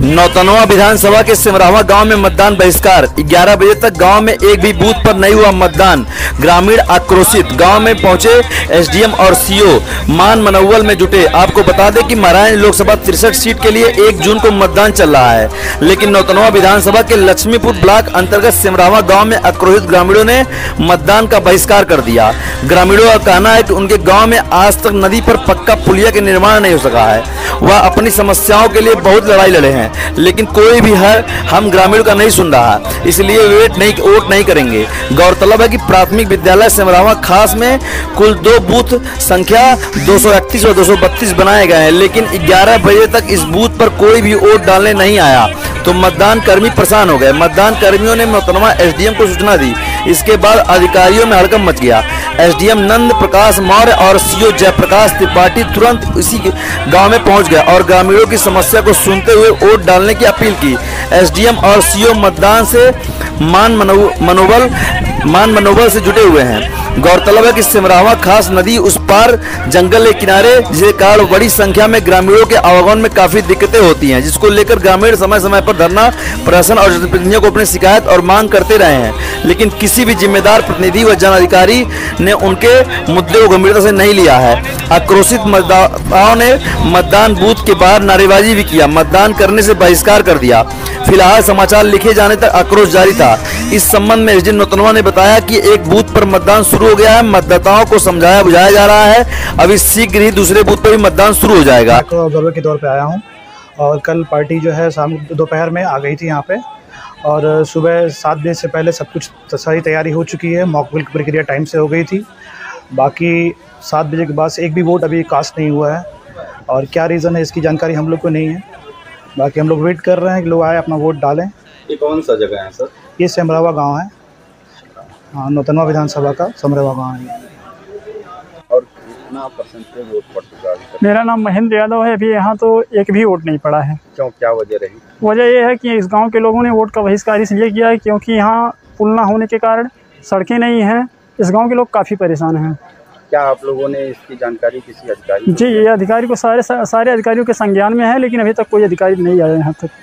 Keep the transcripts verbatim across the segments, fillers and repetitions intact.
नौतनवा विधानसभा के सिमरावा गांव में मतदान बहिष्कार। ग्यारह बजे तक गांव में एक भी बूथ पर नहीं हुआ मतदान। ग्रामीण आक्रोशित। गांव में पहुंचे एसडीएम और सीओ मान मनोवल में जुटे। आपको बता दें कि महाराज लोकसभा तिरसठ सीट के लिए एक जून को मतदान चल रहा है, लेकिन नौतनवा विधानसभा के लक्ष्मीपुर ब्लॉक अंतर्गत सिमरावा गाँव में आक्रोशित ग्रामीणों ने मतदान का बहिष्कार कर दिया। ग्रामीणों का कहना है कि उनके गाँव में आज तक नदी पर पक्का पुलिया का निर्माण नहीं हो सका है। वह अपनी समस्याओं के लिए बहुत लड़ाई लड़े हैं, लेकिन कोई भी है हम ग्रामीण का नहीं सुन रहा, इसलिए वेट नहीं वोट नहीं करेंगे। गौरतलब है कि प्राथमिक विद्यालय सिमरावा खास में कुल दो बूथ संख्या दो सौ इकतीस और दो सौ बत्तीस बनाए गए हैं, लेकिन ग्यारह बजे तक इस बूथ पर कोई भी वोट डालने नहीं आया, तो मतदान कर्मी परेशान हो गए। मतदान कर्मियों ने नौतनवा एसडीएम को सूचना दी। इसके बाद अधिकारियों में हड़कंप मच गया। एसडीएम नंद प्रकाश मौर्य और सीओ जयप्रकाश त्रिपाठी तुरंत इसी गांव में पहुंच गए और ग्रामीणों की समस्या को सुनते हुए वोट डालने की अपील की। एसडीएम और सीओ मतदान से मान मनोबल मान मनोबल से जुटे हुए हैं। गौरतलब है कि सिमरावा खास नदी उस पार जंगल के किनारे, जिसके कारण बड़ी संख्या में ग्रामीणों के आवागमन में काफी दिक्कतें होती हैं, जिसको लेकर ग्रामीण समय समय पर धरना प्रदर्शन और जनप्रतिनिधियों को अपनी शिकायत और मांग करते रहे हैं, लेकिन किसी भी जिम्मेदार प्रतिनिधि व जनाधिकारी ने उनके मुद्दे को गंभीरता से नहीं लिया है। आक्रोशित मतदाताओं ने मतदान बूथ के बाहर नारेबाजी भी किया, मतदान करने से बहिष्कार कर दिया। फिलहाल समाचार लिखे जाने तक आक्रोश जारी था। इस संबंध में एसडीएम नौतनवा ने बताया कि एक बूथ पर मतदान शुरू हो गया है, मतदाताओं को समझाया बुझाया जा रहा है। अभी शीघ्र ही दूसरे बूथ पर भी मतदान शुरू हो जाएगा। ऑब्जर्वर के तौर पे आया हूं और कल पार्टी जो है शाम दोपहर में आ गई थी यहाँ पे, और सुबह सात बजे से पहले सब कुछ सारी तैयारी हो चुकी है। मॉकपोल की प्रक्रिया टाइम से हो गई थी। बाकी सात बजे के बाद से एक भी वोट अभी कास्ट नहीं हुआ है, और क्या रीज़न है इसकी जानकारी हम लोग को नहीं है। बाकी हम लोग वेट कर रहे हैं कि लोग आए अपना वोट डालें। ये कौन सा जगह है सर? ये सिमरावा गांव है, हाँ, नौतनवा विधानसभा का सिमरावा गांव है। और कितना परसेंटेज वोट पड़ चुका है? मेरा नाम महेंद्र यादव है। अभी यहाँ तो एक भी वोट नहीं पड़ा है। क्यों, क्या वजह रही? वजह यह है कि इस गांव के लोगों ने वोट का बहिष्कार इसलिए किया है क्योंकि यहाँ पुल ना होने के कारण सड़कें नहीं हैं। इस गाँव के लोग काफ़ी परेशान हैं। क्या आप लोगों ने इसकी जानकारी किसी अधिकारी? जी, ये अधिकारी को सारे सारे अधिकारियों के संज्ञान में है, लेकिन अभी तक कोई अधिकारी नहीं आया यहाँ तक।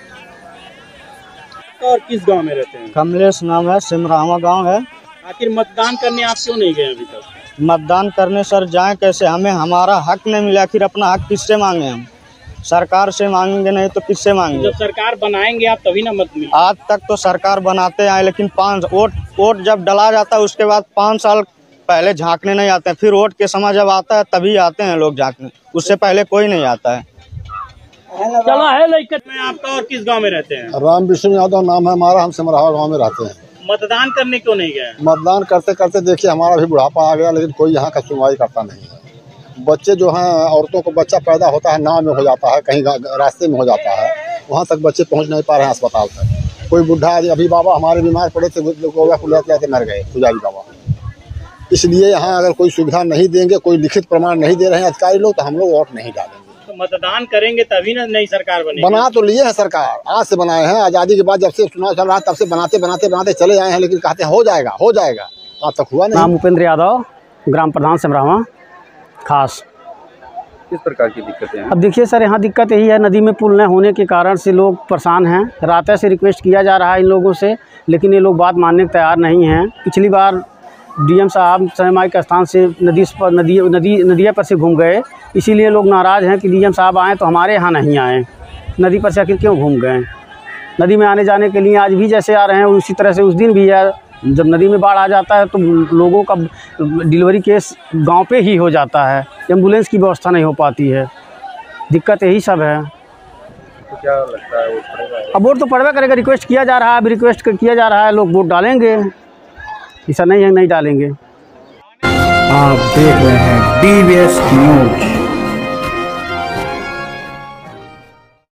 और किस गांव में रहते हैं? कमलेश नाम है, सिमरावा गांव है। आखिर मतदान करने आप क्यों नहीं गए अभी तक? मतदान करने सर जाएं कैसे? हमें हमारा हक नहीं मिला। आखिर अपना हक किससे मांगे? हम सरकार से मांगेंगे, नहीं तो किससे मांगेंगे? जब सरकार बनाएंगे आप तभी ना मत मिले। आज तक तो सरकार बनाते आए, लेकिन पाँच वोट वोट जब डला जाता है उसके बाद पाँच साल पहले झांकने नहीं आते हैं। फिर वोट के समय जब आता है तभी आते हैं लोग झांकने, उससे पहले कोई नहीं आता है। चलो है लेकिन मैं आपका। और किस गांव में रहते हैं? राम विष्णु यादव नाम है हमारा, हम सिमरावा गांव में रहते हैं। मतदान करने क्यों नहीं गए? मतदान करते करते देखिए हमारा भी बुढ़ापा आ गया, लेकिन कोई यहाँ का सुनवाई करता नहीं है। बच्चे जो हैं, औरतों को बच्चा पैदा होता है नाव में हो जाता है, कहीं रास्ते में हो जाता है, वहाँ तक बच्चे पहुँच नहीं पा रहे हैं अस्पताल तक। कोई बुढ़ा अभी बाबा हमारे बीमार पड़े थे, मर गए पुजारी बाबा। इसलिए यहाँ अगर कोई सुविधा नहीं देंगे, कोई लिखित प्रमाण नहीं दे रहे हैं अधिकारी लोग, तो हम लोग वोट नहीं डालेंगे। तो मतदान करेंगे तभी ना नई सरकार बनेगी। बना तो लिए हैं सरकार, आज से बनाए हैं। आज़ादी के बाद जब से चुनाव चल रहा है तब से बनाते बनाते बनाते चले आए हैं, लेकिन कहते हैं हो जाएगा हो जाएगा, आज तक हुआ नहीं। नाम उपेंद्र यादव, ग्राम प्रधान सिमरावा खास। किस प्रकार की दिक्कतें हैं? अब देखिए सर, यहाँ दिक्कत यही है, नदी में पुल न होने के कारण से लोग परेशान हैं। रात से रिक्वेस्ट किया जा रहा है इन लोगों से, लेकिन ये लोग बात मानने को तैयार नहीं हैं। पिछली बार डीएम साहब सनमाई के स्थान से नदी पर नदी नदी नदिया पर से घूम गए, इसीलिए लोग नाराज़ हैं कि डीएम साहब आए तो हमारे यहाँ नहीं आए। नदी पर से आखिर क्यों घूम गए? नदी में आने जाने के लिए आज भी जैसे आ रहे हैं उसी तरह से उस दिन भी है। जब नदी में बाढ़ आ जाता है तो लोगों का डिलीवरी केस गांव पे ही हो जाता है, एम्बुलेंस की व्यवस्था नहीं हो पाती है। दिक्कत यही सब है। तो क्या लगता है वोट पड़ेगा? अब वोट तो पड़वे करेगा, रिक्वेस्ट किया जा रहा है, अभी रिक्वेस्ट किया जा रहा है, लोग वोट डालेंगे, ऐसा नहीं है नहीं डालेंगे। आप देख रहे हैं डीवीएस न्यूज।